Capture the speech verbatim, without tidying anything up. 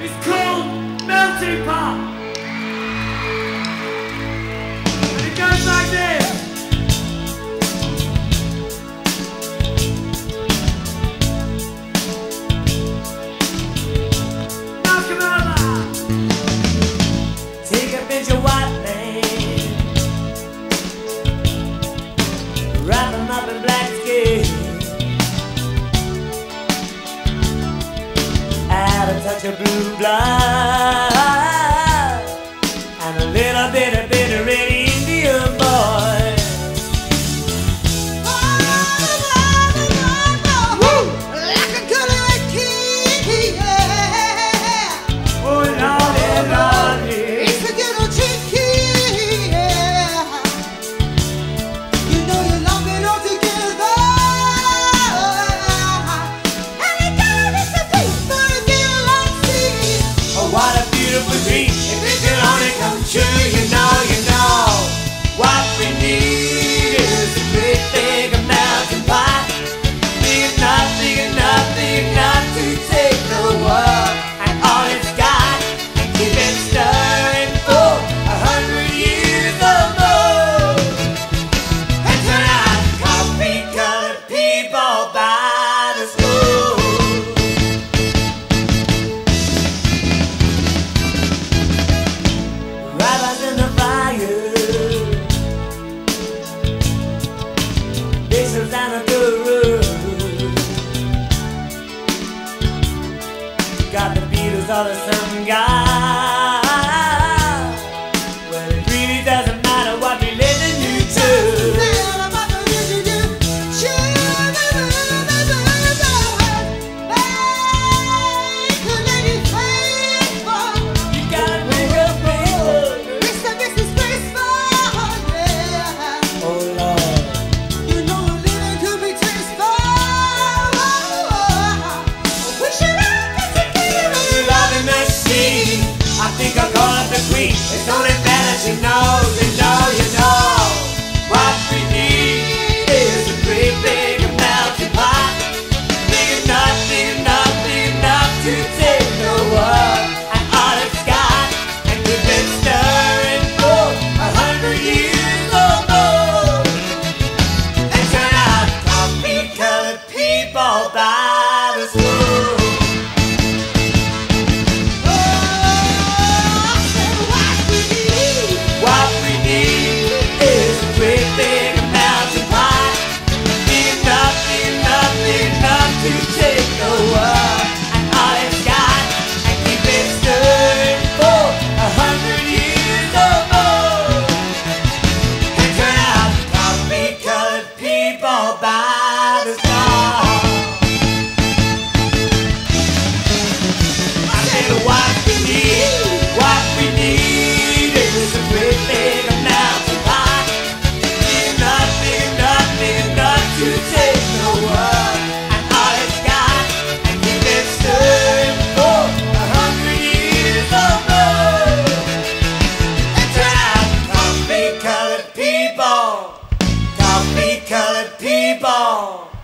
It's called Melting Pot. And it goes like this. Now come over. Take a pinch of white man, wrap him up in black skin, add a touch of blue blood, and a little bit of bitter red Indian boy. Woo! Like a good old kid, yeah. Oh, Lordy, Lordy. It's a good old chicky, yeah. You know you love it all together. And it goes to people to get along, see. Oh, what a beautiful dream. If it could only come true, you know, you know. What we need is a great big melting pot. Big enough, big enough, big enough to take the world and all it's got and keep it stirring for a hundred years or more. And turn out coffee-colored people by the school. Rabbits in the fire, bishops and a guru. Got the Beatles or the some guy. Well, it really doesn't matter what religion you choose. You gotta make a paper. Oh Lord. Loving machine. I think I'll call it the queen. It's only fair that she knows, you know, you know. What we need is a great big melting pot. Big enough, big enough, big enough to take the world and all it's got and keep it stirring for a hundred years or more. And turn out coffee-colored people by the school. What we need is a great big melting pot. Big enough, big enough, big enough to take the world and all it's got and keep it stirring for a hundred years or more. And turn out coffee-colored people by the star. I said what we need, what we need is a great big melting pot. Big enough, big enough, big enough to take the world and all it's got and keep it stirring for a hundred years or more. And turn out coffee-colored people, coffee-colored people.